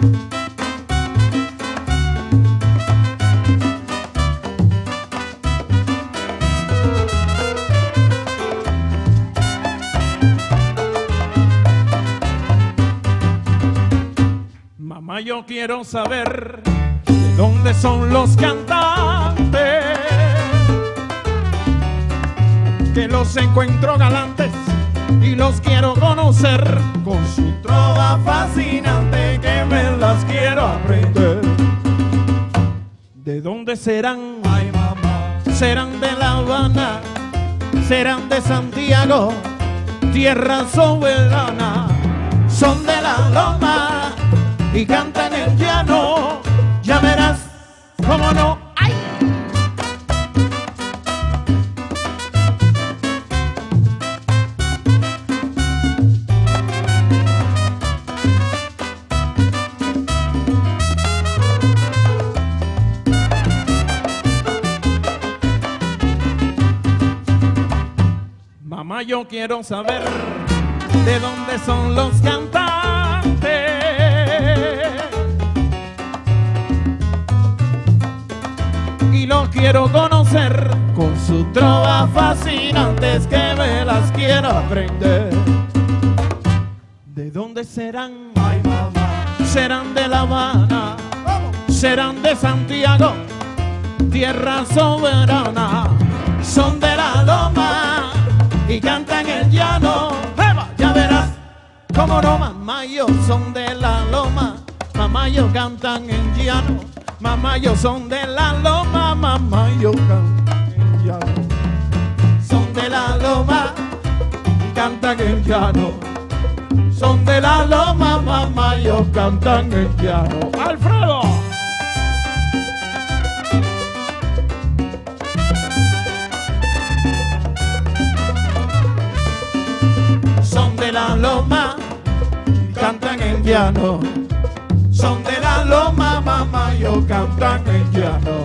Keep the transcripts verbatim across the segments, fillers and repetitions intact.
Mamá, yo quiero saber de dónde son los cantantes, que los encuentro galantes y los quiero conocer, con su trova fascinante que me las quiero aprender. ¿De dónde serán? Ay, mamá. ¿Serán de La Habana? ¿Serán de Santiago? Tierra soberana. Son de la loma y cantan el llano, ya verás cómo no. ¡Ay! Mamá, yo quiero saber de dónde son los cantantes, y los quiero conocer, con su trova fascinantes que me las quiero aprender. ¿De dónde serán? Ay, mamá. ¿Serán de La Habana? ¿Serán de Santiago? Tierra soberana. Son de la loma y cantan el llano. ¡Eva! Ya verás cómo no, mamá, yo son de la loma. Mamá, yo cantan en llano. Mamá, yo son de la loma. Mamá, yo cantan en llano. Son de la loma y cantan en llano. Son de la loma, mamá, yo cantan en llano. ¡Alfredo! Son de la loma, cantan en llano. Son de la loma, mamá, yo cantan en llano.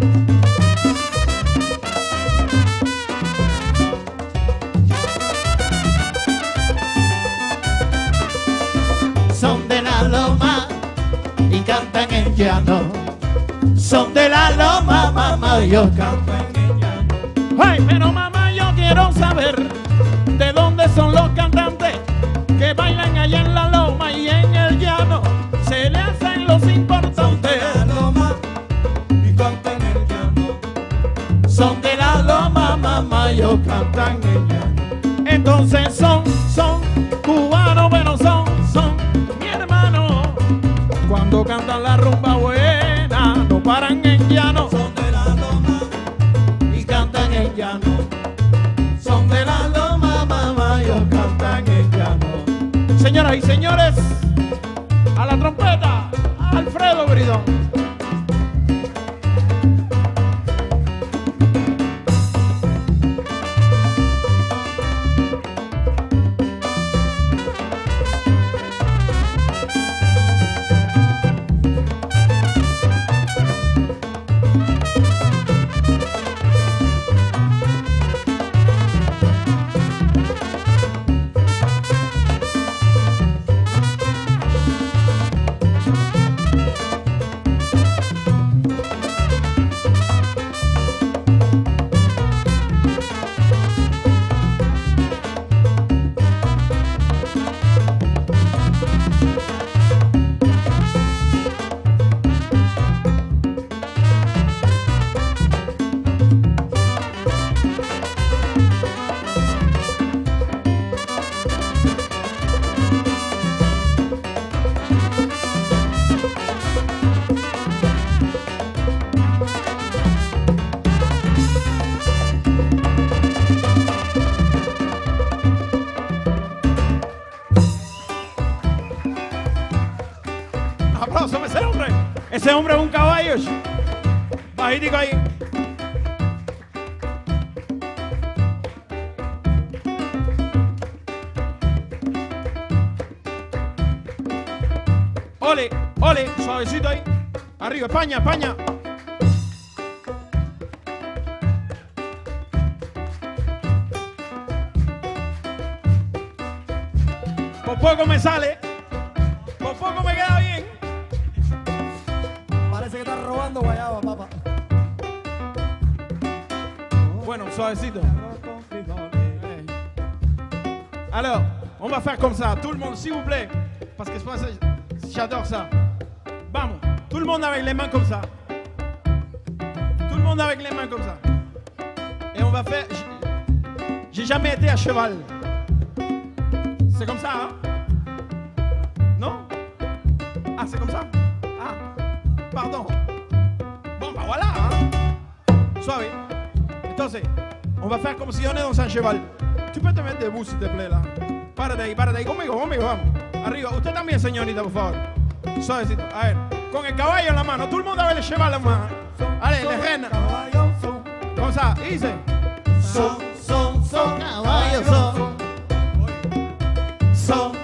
Son de la loma y cantan en llano. Son de la loma, mamá, yo cantan en llano. Ay, pero mamá, yo quiero saber de dónde son los cantantes que bailan allá en la loma y en el llano. Se le hacen los importantes. Son de la loma y cantan en el llano. Son de la loma, mamá, yo cantan en llano. Entonces son, son cubanos, pero son, son mi hermano. Cuando cantan la rumba buena, no paran en llano. Son de la loma y cantan en llano. Son de la loma, mamá, yo cantan en llano. Señoras y señores, a la trompeta, Alfredo Bridón. Aplausos a ese hombre. Ese hombre es un caballo. Bajitico ahí. Ole, ole, suavecito ahí. Arriba, España, España. Por poco me sale. Por poco me queda bien. chupando guayaba, papá. Bueno, suavecito. Eh. Alors, on va faire comme ça. Tout le monde, s'il vous plaît. Parce que j'adore ça. Vamos. Tout le monde avec les mains comme ça. Tout le monde avec les mains comme ça. Et on va faire... J'ai jamais été à cheval. C'est comme ça, hein? Non? Ah, c'est comme ça? Ah, pardon. Bon, bah voilà, hein? Suave. Entonces, on va faire comme si on est dans un cheval. Tu peux te mettre debout, s'il te plaît, là. Para de ahí, para de ahí. Conmigo, conmigo, vamos. Arriba. Usted también, señorita, por favor. Suavecito. A ver, con el caballo en la mano. Todo el mundo a ver el cheval en la mano. Allez, les reines. Comme ça, easy. Son, son, son, caballo, son. Son.